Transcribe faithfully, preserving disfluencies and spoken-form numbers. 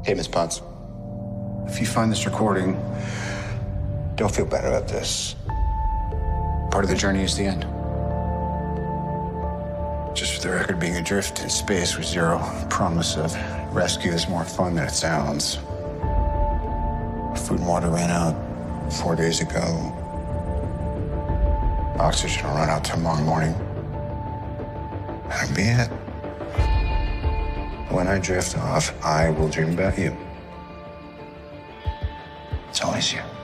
Hey, Miss Potts. If you find this recording, Don't feel bad about this. part of the journey is the end. Just for the record, being adrift in space with zero promise of rescue is more fun than it sounds. Food and water ran out four days ago. Oxygen will run out tomorrow morning. That'll be it. When I drift off, I will dream about you. It's always you.